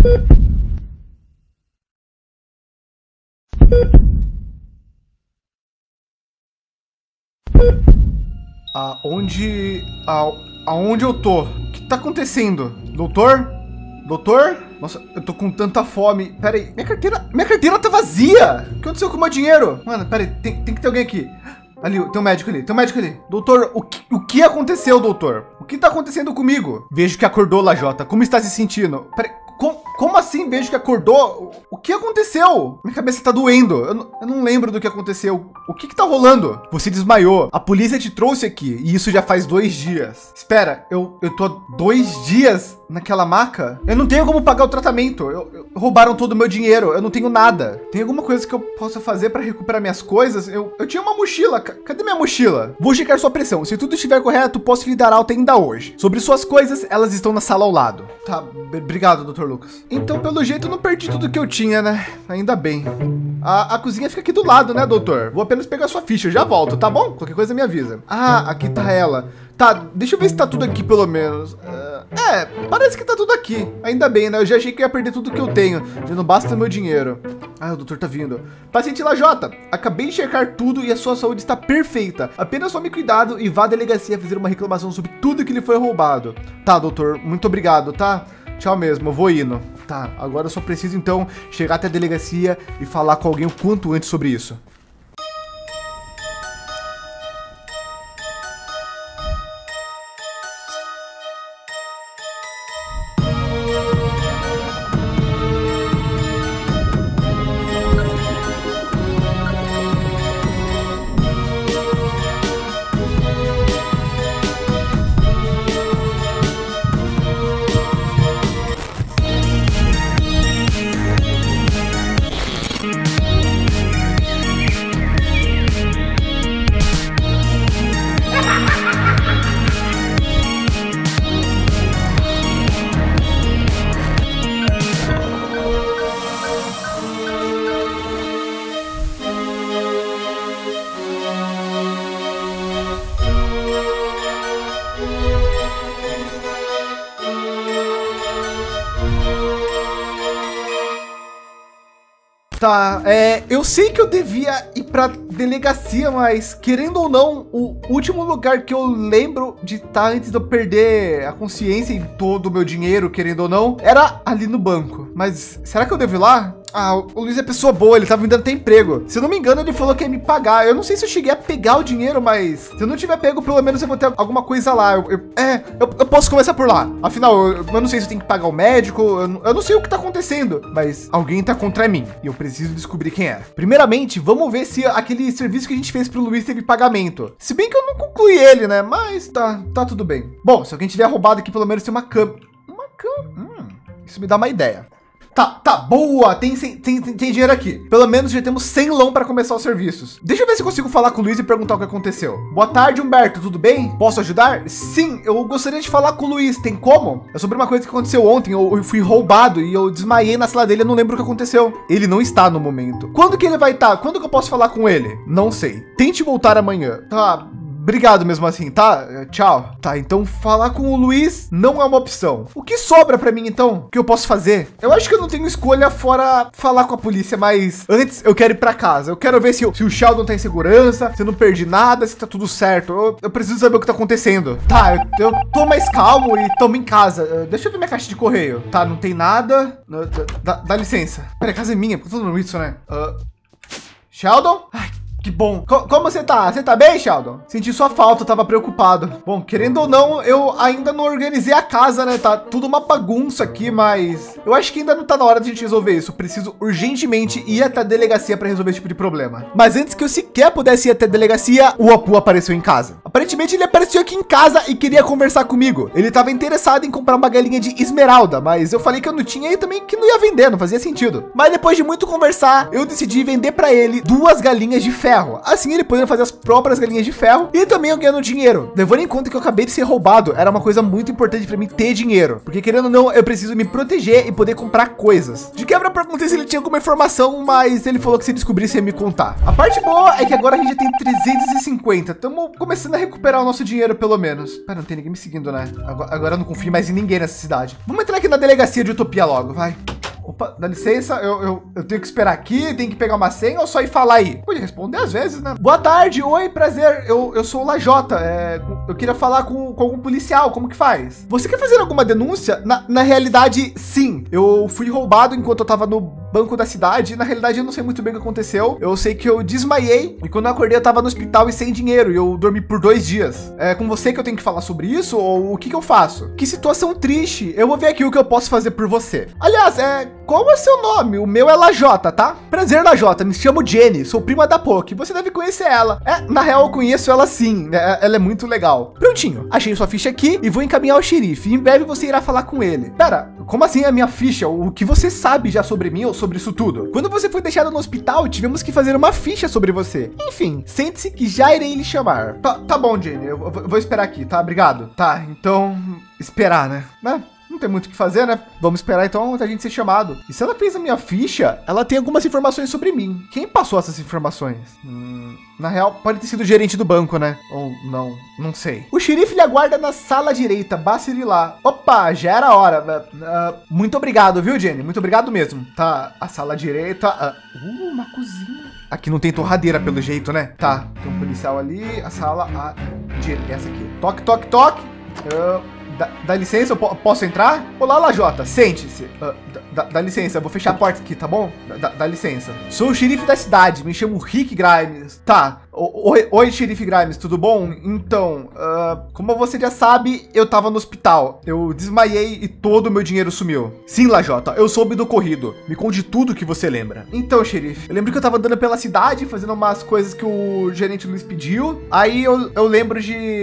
Aonde eu tô? O que tá acontecendo? Doutor? Doutor? Nossa, eu tô com tanta fome. Pera aí, minha carteira tá vazia. O que aconteceu com o meu dinheiro? Mano, pera aí, tem que ter alguém aqui. Ali, tem um médico ali, Doutor, o que aconteceu, doutor? O que tá acontecendo comigo? Vejo que acordou, Lajota. Como está se sentindo? Pera aí, como assim vejo que acordou? O que aconteceu? Minha cabeça tá doendo. Eu não lembro do que aconteceu. O que tá rolando? Você desmaiou. A polícia te trouxe aqui e isso já faz 2 dias. Espera, eu tô 2 dias naquela maca? Eu não tenho como pagar o tratamento. Roubaram todo o meu dinheiro. Eu não tenho nada. Tem alguma coisa que eu possa fazer para recuperar minhas coisas? Eu tinha uma mochila. Cadê minha mochila? Vou checar sua pressão. Se tudo estiver correto, posso lhe dar alta ainda hoje. Sobre suas coisas, elas estão na sala ao lado. Tá, obrigado, doutor Lucas. Então, pelo jeito, eu não perdi tudo que eu tinha, né? Ainda bem. A cozinha fica aqui do lado, né, doutor? Vou apenas pegar sua ficha, eu já volto, tá bom? Qualquer coisa me avisa. Ah, aqui tá ela. Tá, deixa eu ver se tá tudo aqui pelo menos. Parece que tá tudo aqui. Ainda bem, né? Eu já achei que ia perder tudo que eu tenho. Já não basta meu dinheiro. Ah, o doutor tá vindo. Paciente Lajota, acabei de checar tudo e a sua saúde está perfeita. Apenas tome cuidado e vá à delegacia fazer uma reclamação sobre tudo que lhe foi roubado. Tá, doutor, muito obrigado, tá? Tchau mesmo, eu vou indo. Tá, agora eu só preciso então chegar até a delegacia e falar com alguém o quanto antes sobre isso. Tá, eu sei que eu devia ir pra delegacia, mas querendo ou não, o último lugar que eu lembro de estar antes de eu perder a consciência em todo o meu dinheiro, querendo ou não, era ali no banco. Mas será que eu devo ir lá? Ah, o Luiz é pessoa boa, ele tava me dando até emprego. Se eu não me engano, ele falou que ia me pagar. Eu não sei se eu cheguei a pegar o dinheiro, mas se eu não tiver pego, pelo menos eu vou ter alguma coisa lá. Eu posso começar por lá. Afinal, eu não sei se eu tenho que pagar o médico, eu não sei o que tá acontecendo, mas alguém tá contra mim e eu preciso descobrir quem é. Primeiramente, vamos ver se aquele serviço que a gente fez pro Luiz teve pagamento. Se bem que eu não concluí ele, né? Mas tá tudo bem. Bom, se alguém tiver roubado aqui, pelo menos tem uma câmera. Isso me dá uma ideia. Tá, boa, tem dinheiro aqui. Pelo menos já temos 100 lão para começar os serviços. Deixa eu ver se consigo falar com o Luiz e perguntar o que aconteceu. Boa tarde, Humberto, tudo bem? Posso ajudar? Sim, eu gostaria de falar com o Luiz, tem como? É sobre uma coisa que aconteceu ontem, eu fui roubado e eu desmaiei na sala dele, eu não lembro o que aconteceu. Ele não está no momento. Quando que ele vai estar? Quando que eu posso falar com ele? Não sei. Tente voltar amanhã. Tá. Obrigado mesmo assim, tá? Tchau. Tá, então falar com o Luiz não é uma opção. O que sobra pra mim então? O que eu posso fazer? Eu acho que eu não tenho escolha fora falar com a polícia, mas antes eu quero ir pra casa. Eu quero ver se o Sheldon tá em segurança, se eu não perdi nada, se tá tudo certo. Eu preciso saber o que tá acontecendo. Tá, eu tô mais calmo e tamo em casa. Deixa eu ver minha caixa de correio. Tá, não tem nada. Dá licença. Pera, a casa é minha, por que eu tô falando isso, né? Sheldon? Ai, que bom. Como você tá? Você tá bem, Sheldon? Senti sua falta, tava preocupado. Bom, querendo ou não, eu ainda não organizei a casa, né? Tá tudo uma bagunça aqui, mas eu acho que ainda não tá na hora de a gente resolver isso. Eu preciso urgentemente ir até a delegacia para resolver esse tipo de problema. Mas antes que eu sequer pudesse ir até a delegacia, o Apu apareceu em casa. Aparentemente ele apareceu aqui em casa e queria conversar comigo. Ele tava interessado em comprar uma galinha de esmeralda, mas eu falei que eu não tinha e também que não ia vender, não fazia sentido. Mas depois de muito conversar, eu decidi vender para ele 2 galinhas de ferro. Assim ele poderia fazer as próprias galinhas de ferro e também eu ganhando dinheiro. Levando em conta que eu acabei de ser roubado, era uma coisa muito importante para mim ter dinheiro. Porque querendo ou não, eu preciso me proteger e poder comprar coisas. De quebra, perguntei se ele tinha alguma informação, mas ele falou que se descobrisse ia me contar. A parte boa é que agora a gente já tem 350. Estamos começando a recuperar o nosso dinheiro pelo menos. Pera, não tem ninguém me seguindo, né? Agora eu não confio mais em ninguém nessa cidade. Vamos entrar aqui na delegacia de Utopia logo, vai. Opa, dá licença, eu tenho que esperar aqui, tenho que pegar uma senha ou só ir falar aí? Pode responder às vezes, né? Boa tarde, oi, prazer, eu sou o Lajota, eu queria falar com algum policial, como que faz? Você quer fazer alguma denúncia? Na realidade, sim, eu fui roubado enquanto eu tava no banco da cidade. Na realidade, eu não sei muito bem o que aconteceu. Eu sei que eu desmaiei e quando eu acordei eu tava no hospital e sem dinheiro e eu dormi por 2 dias. É com você que eu tenho que falar sobre isso ou o que eu faço? Que situação triste. Eu vou ver aqui o que eu posso fazer por você. Aliás, qual é seu nome? O meu é Lajota, tá? Prazer, Lajota. Me chamo Jenny. Sou prima da Poki. Você deve conhecer ela. Na real, eu conheço ela sim. Ela é muito legal. Prontinho. Achei sua ficha aqui e vou encaminhar ao xerife. Em breve você irá falar com ele. Pera, como assim a minha ficha? O que você sabe já sobre mim ou sobre isso tudo? Quando você foi deixado no hospital, tivemos que fazer uma ficha sobre você. Enfim, sente-se que já irei lhe chamar. Tá bom, Jenny. Eu vou esperar aqui, tá? Obrigado. Tá, então... Esperar, né? Não tem muito o que fazer, né? Vamos esperar então até a gente ser chamado. E se ela fez a minha ficha, ela tem algumas informações sobre mim. Quem passou essas informações? Na real, pode ter sido o gerente do banco, né? Ou não sei. O xerife lhe aguarda na sala direita, basta ir lá. Opa, já era a hora. Muito obrigado, viu, Jenny? Muito obrigado mesmo. Tá, a sala direita. Uma cozinha. Aqui não tem torradeira pelo jeito, né? Tá, tem um policial ali, a sala, essa aqui. Toque, toque, toque. Dá licença, eu posso entrar? Olá, Lajota, sente-se. Dá licença, eu vou fechar a porta aqui, tá bom? Dá licença. Sou o xerife da cidade, me chamo Rick Grimes. Tá, oi, xerife Grimes, tudo bom? Então, como você já sabe, eu tava no hospital. Eu desmaiei e todo o meu dinheiro sumiu. Sim, Lajota, eu soube do ocorrido. Me conte tudo que você lembra. Então, xerife, eu lembro que eu tava andando pela cidade, fazendo umas coisas que o gerente Luiz pediu. Aí eu lembro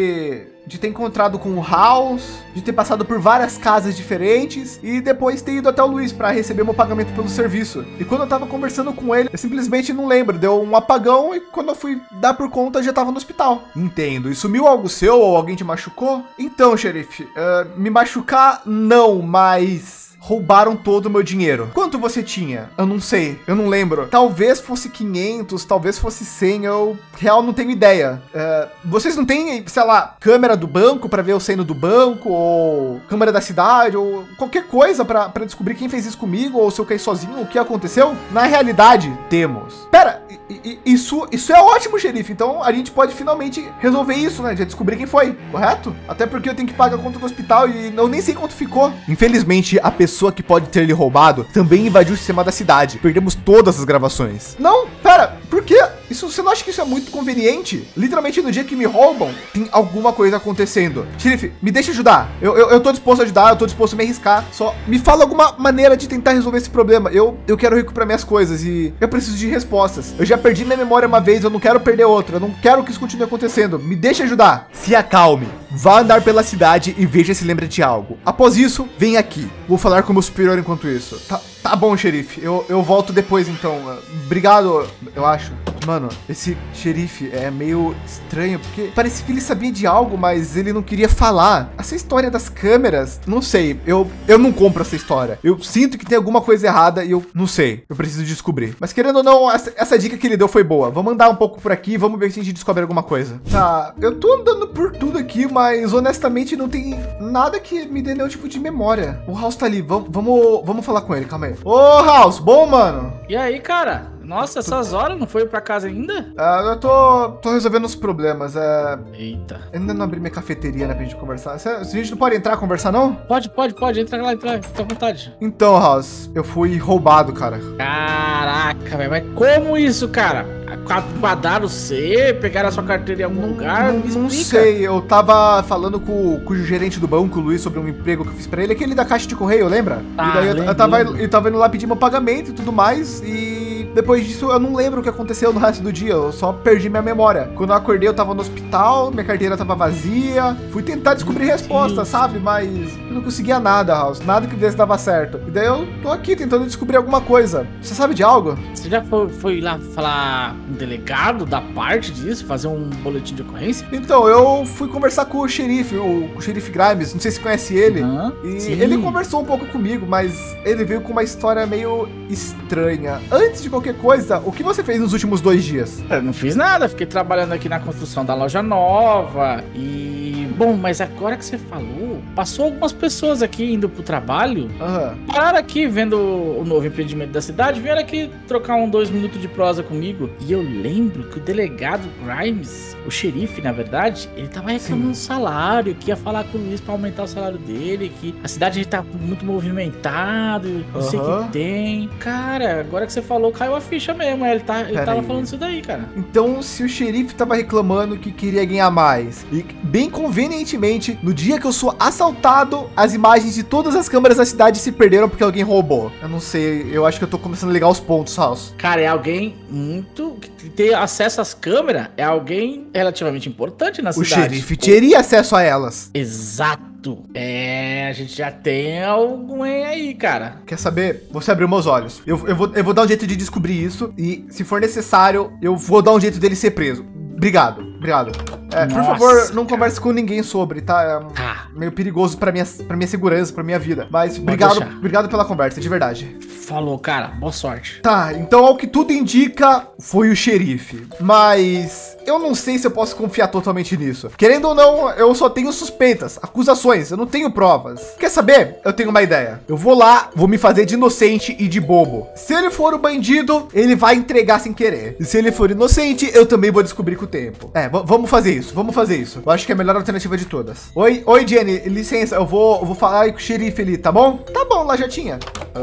de ter encontrado com o House, de ter passado por várias casas diferentes e depois ter ido até o Luiz para receber meu pagamento pelo serviço. E quando eu tava conversando com ele, eu simplesmente não lembro, deu um apagão e quando eu fui dar por conta, eu já tava no hospital. Entendo. E sumiu algo seu ou alguém te machucou? Então, xerife, me machucar não, mas... roubaram todo o meu dinheiro. Quanto você tinha? Eu não sei, eu não lembro. Talvez fosse 500, talvez fosse 100, eu real não tenho ideia. Vocês não têm, sei lá, câmera do banco para ver eu saindo do banco, ou câmera da cidade, ou qualquer coisa para descobrir quem fez isso comigo, ou se eu caí sozinho, o que aconteceu? Na realidade, temos. Pera, isso é ótimo, xerife. Então a gente pode finalmente resolver isso, né? De descobrir quem foi, correto? Até porque eu tenho que pagar a conta do hospital e eu nem sei quanto ficou. Infelizmente, a pessoa que pode ter lhe roubado também invadiu o sistema da cidade. Perdemos todas as gravações. Não, pera, por quê? Você não acha que isso é muito conveniente? Literalmente no dia que me roubam, tem alguma coisa acontecendo. Xerife, me deixa ajudar. Eu tô disposto a ajudar, eu tô disposto a me arriscar. Só me fala alguma maneira de tentar resolver esse problema. Eu quero recuperar minhas coisas e eu preciso de respostas. Eu já perdi minha memória uma vez, eu não quero perder outra. Eu não quero que isso continue acontecendo. Me deixa ajudar. Se acalme. Vá andar pela cidade e veja se lembra de algo. Após isso, vem aqui. Vou falar com o meu superior enquanto isso. Tá bom, xerife. Eu volto depois, então. Obrigado, eu acho. Mano, esse xerife é meio estranho, porque parece que ele sabia de algo, mas ele não queria falar. Essa história das câmeras, não sei, eu não compro essa história. Eu sinto que tem alguma coisa errada e eu não sei. Eu preciso descobrir. Mas querendo ou não, essa dica que ele deu foi boa. Vamos andar um pouco por aqui, vamos ver se a gente descobre alguma coisa. Tá, eu tô andando por tudo aqui, mas honestamente não tem nada que me dê nenhum tipo de memória. O House tá ali, vamos falar com ele, calma aí. Ô, House, bom, mano? E aí, cara? Nossa, essas horas não foi pra casa ainda? Eu tô resolvendo os problemas. Eita. Ainda não abri minha cafeteria, né, pra gente conversar. A gente não pode entrar conversar, não? Pode. Entra lá, fica à vontade. Então, House, eu fui roubado, cara. Caraca, velho, mas como isso, cara? Quadraram você, pegaram a sua carteira em algum lugar? Não sei, eu tava falando com o gerente do banco, o Luiz, sobre um emprego que eu fiz pra ele, aquele da caixa de correio, lembra? E daí eu tava indo lá pedir meu pagamento e tudo mais, e depois disso eu não lembro o que aconteceu no resto do dia, eu só perdi minha memória. Quando eu acordei eu tava no hospital, minha carteira tava vazia, fui tentar descobrir respostas, sabe? Mas eu não conseguia nada, House, nada que desse dava certo. E daí eu tô aqui tentando descobrir alguma coisa. Você sabe de algo? Você já foi lá falar com o delegado da parte disso, fazer um boletim de ocorrência? Então, eu fui conversar com o xerife, o xerife Grimes, não sei se conhece ele. E sim. Ele conversou um pouco comigo, mas ele veio com uma história meio estranha. Antes de qualquer qualquer coisa, o que você fez nos últimos 2 dias? Eu não fiz nada, fiquei trabalhando aqui na construção da loja nova e... Bom, mas agora que você falou, passou algumas pessoas aqui indo pro trabalho, pararam aqui vendo o novo empreendimento da cidade, vieram aqui trocar 2 minutos de prosa comigo. E eu lembro que o delegado Grimes, o xerife, na verdade, ele tava reclamando do salário, que ia falar com o Luiz pra aumentar o salário dele, que a cidade tá muito movimentada, não sei o que tem. Cara, agora que você falou, caiu a ficha mesmo, ele tava falando isso daí, cara. Então, se o xerife tava reclamando que queria ganhar mais, e bem convenientemente, no dia que eu sou assaltado, as imagens de todas as câmeras da cidade se perderam porque alguém roubou. Eu não sei, eu acho que eu tô começando a ligar os pontos, House. Cara, é alguém que ter acesso às câmeras é alguém relativamente importante na cidade. O xerife teria acesso a elas. Exato. A gente já tem algum aí, cara. Quer saber? Você abriu meus olhos. Eu vou dar um jeito de descobrir isso e, se for necessário, eu vou dar um jeito dele ser preso. Obrigado. Por favor, não converse com ninguém sobre, tá? É meio perigoso pra minha segurança, pra minha vida. Mas obrigado pela conversa, de verdade. Falou, cara. Boa sorte. Tá, então ao que tudo indica, foi o xerife. Mas eu não sei se eu posso confiar totalmente nisso. Querendo ou não, eu só tenho suspeitas, acusações, eu não tenho provas. Quer saber? Eu tenho uma ideia. Eu vou lá, vou me fazer de inocente e de bobo. Se ele for o bandido, ele vai entregar sem querer. E se ele for inocente, eu também vou descobrir com o tempo. Vamos fazer isso. Eu acho que é a melhor alternativa de todas. Oi, Jenny, licença, eu vou falar aí com o xerife ali, tá bom? Tá bom, lá já tinha.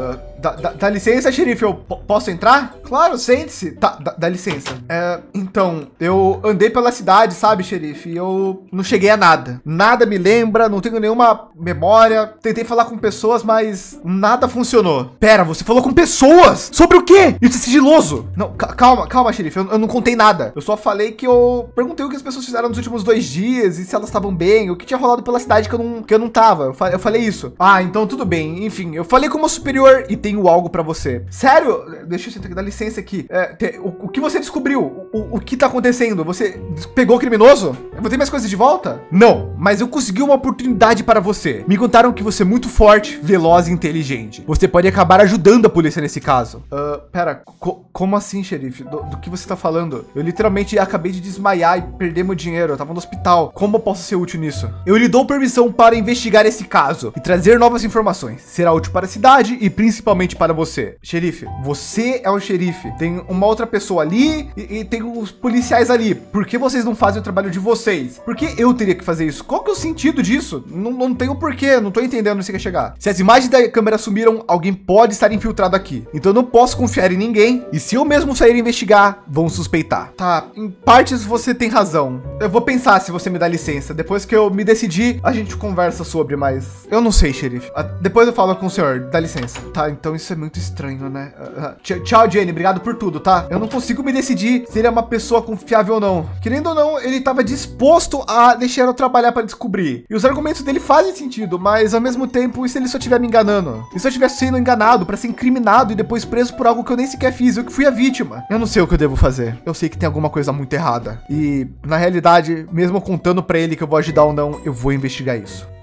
Dá licença, xerife, eu posso entrar? Claro, sente-se. Tá, dá licença. Então, eu andei pela cidade, sabe, xerife? E eu não cheguei a nada. Nada me lembra, não tenho nenhuma memória. Tentei falar com pessoas, mas nada funcionou. Pera, você falou com pessoas? Sobre o quê? Isso é sigiloso. Não, calma, xerife, eu não contei nada. Eu só falei que eu perguntei o que as pessoas fizeram nos últimos 2 dias e se elas estavam bem, o que tinha rolado pela cidade que eu não tava. Eu falei isso. Então tudo bem. Enfim, eu falei com o meu superior e tenho algo pra você. Sério? Deixa eu sentar aqui, dá licença aqui. O que você descobriu? O que tá acontecendo? Você pegou o criminoso? Eu vou ter minhas coisas de volta? Não, mas eu consegui uma oportunidade para você. Me contaram que você é muito forte, veloz e inteligente. Você pode acabar ajudando a polícia nesse caso. Pera, como assim, xerife? Do que você tá falando? Eu literalmente acabei de desmaiar e perder meu dinheiro. Eu tava no hospital. Como eu posso ser útil nisso? Eu lhe dou permissão para investigar esse caso e trazer novas informações. Será útil para a cidade e principalmente para você. Xerife, você é um xerife. Tem uma outra pessoa ali e tem os policiais ali. Por que vocês não fazem o trabalho de vocês? Por que eu teria que fazer isso? Qual que é o sentido disso? Não tem o porquê. Não tô entendendo onde você quer chegar. Se as imagens da câmera sumiram, alguém pode estar infiltrado aqui. Então eu não posso confiar em ninguém. E se eu mesmo sair investigar, vão suspeitar. Tá, em partes você tem razão. Eu vou pensar se você me dá licença. Depois que eu me decidir, a gente conversa sobre, mas eu não sei, xerife. Depois eu falo com o senhor. Dá licença. Tá, então isso é muito estranho, né? Tchau, Jenny. Obrigado por tudo, tá? Eu não consigo me decidir se ele é uma pessoa confiável ou não. Querendo ou não, ele estava disposto a deixar eu trabalhar para descobrir. E os argumentos dele fazem sentido, mas ao mesmo tempo, e se ele só estiver me enganando? E se eu estivesse sendo enganado para ser incriminado e depois preso por algo que eu nem sequer fiz? Eu que fui a vítima. Eu não sei o que eu devo fazer. Eu sei que tem alguma coisa muito errada. E, na realidade, mesmo contando para ele que eu vou ajudar ou não, eu vou investigar isso.